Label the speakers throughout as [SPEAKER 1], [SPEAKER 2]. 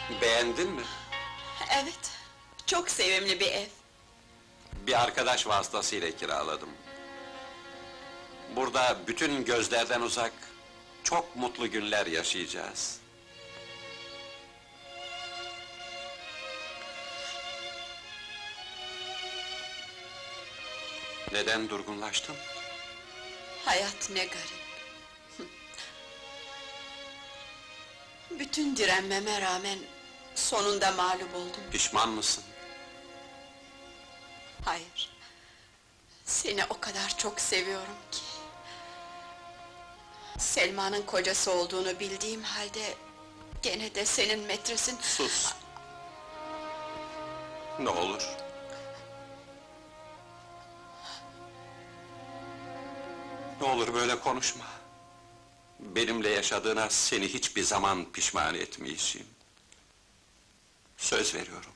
[SPEAKER 1] Beğendin mi?
[SPEAKER 2] Evet, çok sevimli bir ev.
[SPEAKER 1] Bir arkadaş vasıtasıyla kiraladım. Burada bütün gözlerden uzak, çok mutlu günler yaşayacağız. Neden durgunlaştın?
[SPEAKER 2] Hayat ne garip. Bütün direnmeme rağmen sonunda mağlup oldum.
[SPEAKER 1] Pişman mısın?
[SPEAKER 2] Hayır. Seni o kadar çok seviyorum ki. Selma'nın kocası olduğunu bildiğim halde gene de senin metresin.
[SPEAKER 1] Sus! Ne olur? Ne olur böyle konuşma. Benimle yaşadığına seni hiçbir zaman pişman etmeyeceğim. Söz veriyorum.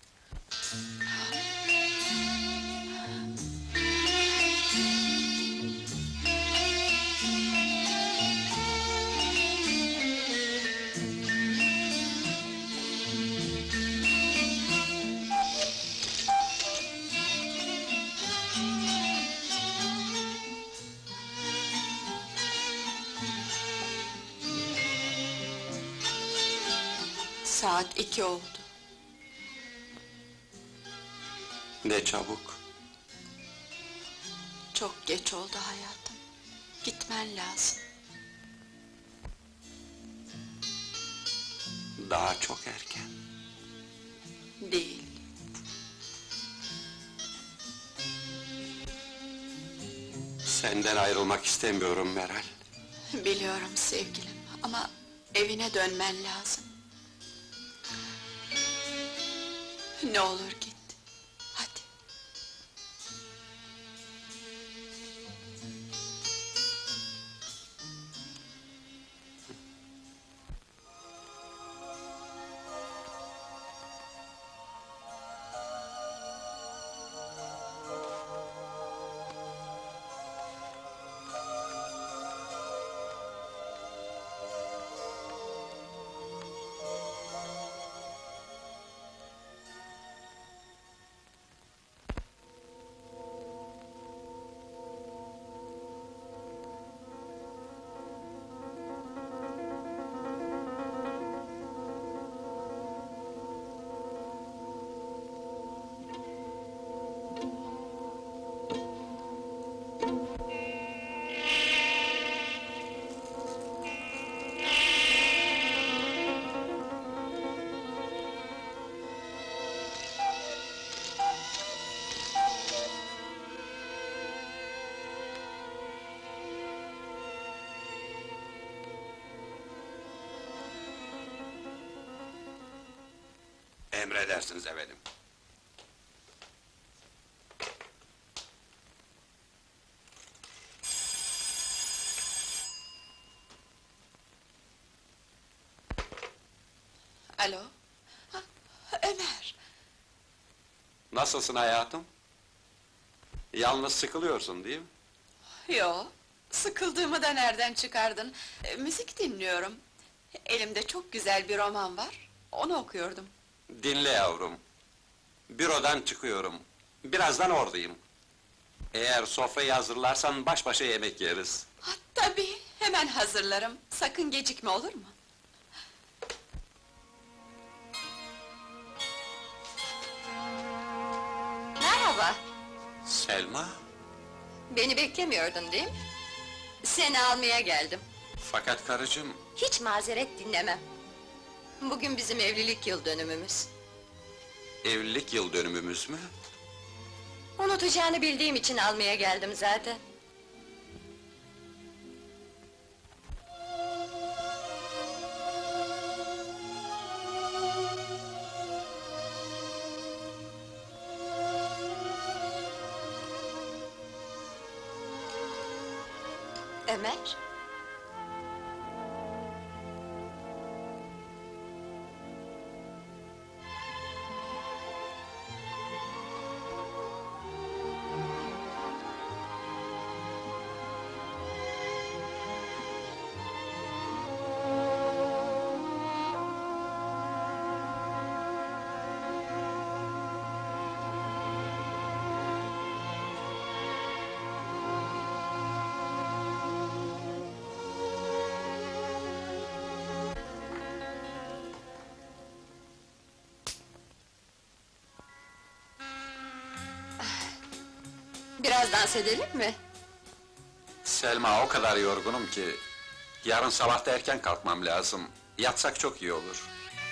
[SPEAKER 2] Saat 2 oldu.
[SPEAKER 1] Ne çabuk.
[SPEAKER 2] Çok geç oldu hayatım. Gitmen lazım.
[SPEAKER 1] Daha çok erken.
[SPEAKER 2] Değil.
[SPEAKER 1] Senden ayrılmak istemiyorum Meral.
[SPEAKER 2] Biliyorum sevgilim ama evine dönmen lazım. Ne olur git. Hadi.
[SPEAKER 1] Emredersiniz efendim.
[SPEAKER 2] Alo? Ha, Ömer!
[SPEAKER 1] Nasılsın hayatım? Yalnız sıkılıyorsun değil mi?
[SPEAKER 2] Yo, sıkıldığımı da nereden çıkardın? Müzik dinliyorum. Elimde çok güzel bir roman var, onu okuyordum.
[SPEAKER 1] Dinle yavrum. Bürodan çıkıyorum. Birazdan oradayım. Eğer sofrayı hazırlarsan baş başa yemek yeriz.
[SPEAKER 2] Ha, tabii, hemen hazırlarım. Sakın gecikme, olur mu?
[SPEAKER 3] Merhaba,
[SPEAKER 1] Selma,
[SPEAKER 3] beni beklemiyordun değil mi? Seni almaya geldim.
[SPEAKER 1] fakat karıcığım...
[SPEAKER 3] Hiç mazeret dinlemem. Bugün bizim evlilik yıl dönümümüz.
[SPEAKER 1] Evlilik yıl dönümümüz mü?
[SPEAKER 3] Unutacağını bildiğim için almaya geldim zaten. Ömer? Biraz dans edelim mi?
[SPEAKER 1] Selma, o kadar yorgunum ki... Yarın sabah da erken kalkmam lazım. Yatsak çok iyi olur.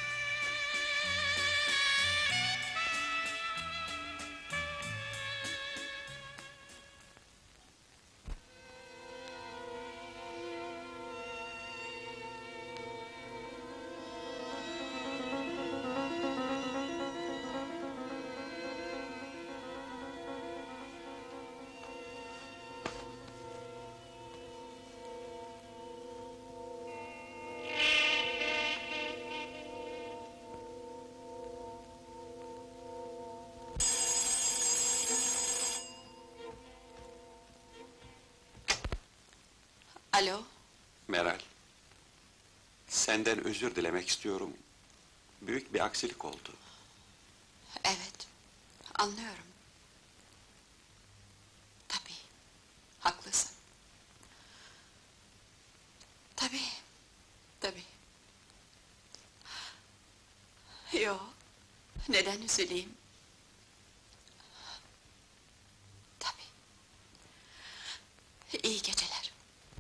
[SPEAKER 2] Alo,
[SPEAKER 1] Meral... Senden özür dilemek istiyorum. Büyük bir aksilik oldu.
[SPEAKER 2] evet, anlıyorum. Tabii, haklısın. Tabii, tabii. Yo, neden üzüleyim? Tabii. İyi geceler.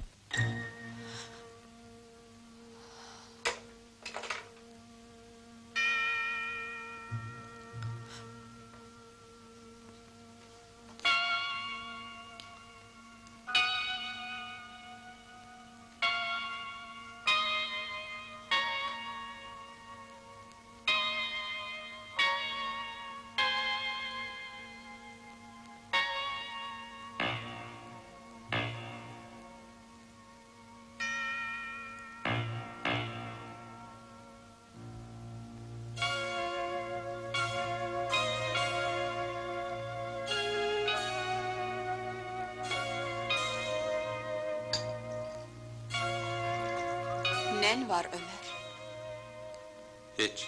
[SPEAKER 2] Nen var Ömer?
[SPEAKER 1] Hiç.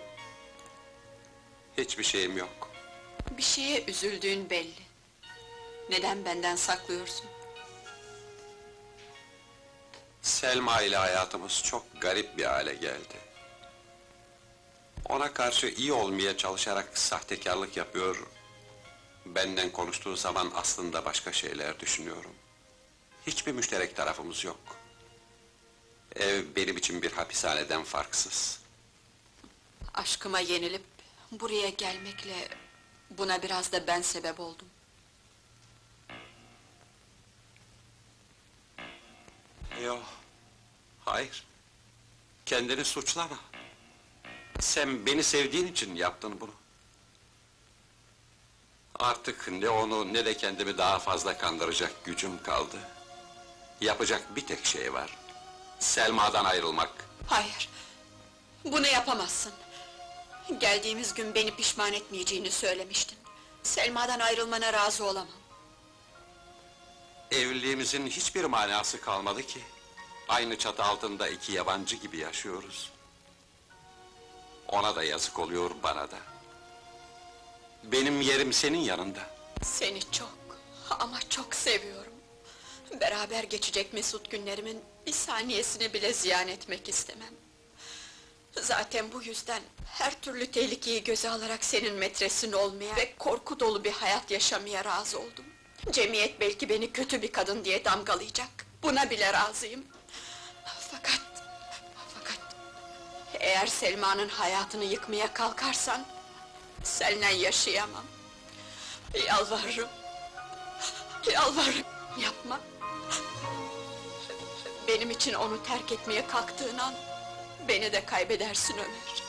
[SPEAKER 1] Hiçbir şeyim yok.
[SPEAKER 2] Bir şeye üzüldüğün belli. Neden benden saklıyorsun?
[SPEAKER 1] Selma ile hayatımız çok garip bir hale geldi. Ona karşı iyi olmaya çalışarak sahtekarlık yapıyor... Benden konuştuğu zaman aslında başka şeyler düşünüyorum. Hiçbir müşterek tarafımız yok. Ev benim için bir hapishaneden farksız.
[SPEAKER 2] Aşkıma yenilip buraya gelmekle buna biraz da ben sebep oldum.
[SPEAKER 1] Yok, hayır. Kendini suçlama. Sen beni sevdiğin için yaptın bunu. Artık ne onu ne de kendimi daha fazla kandıracak gücüm kaldı. Yapacak bir tek şey var. Selma'dan ayrılmak.
[SPEAKER 2] Hayır, bunu yapamazsın. Geldiğimiz gün beni pişman etmeyeceğini söylemiştin. Selma'dan ayrılmana razı olamam.
[SPEAKER 1] Evliliğimizin hiçbir manası kalmadı ki. Aynı çatı altında iki yabancı gibi yaşıyoruz. Ona da yazık oluyor, bana da. Benim yerim senin yanında.
[SPEAKER 2] Seni çok ama çok seviyorum. Beraber geçecek mesut günlerimin bir saniyesini bile ziyan etmek istemem. Zaten bu yüzden her türlü tehlikeyi göze alarak senin metresin olmaya ve korku dolu bir hayat yaşamaya razı oldum. Cemiyet belki beni kötü bir kadın diye damgalayacak. Buna bile razıyım. Fakat eğer Selma'nın hayatını yıkmaya kalkarsan seninle yaşayamam. Yalvarırım. Yalvarırım. Yapma. Benim için onu terk etmeye kalktığın an beni de kaybedersin Ömer.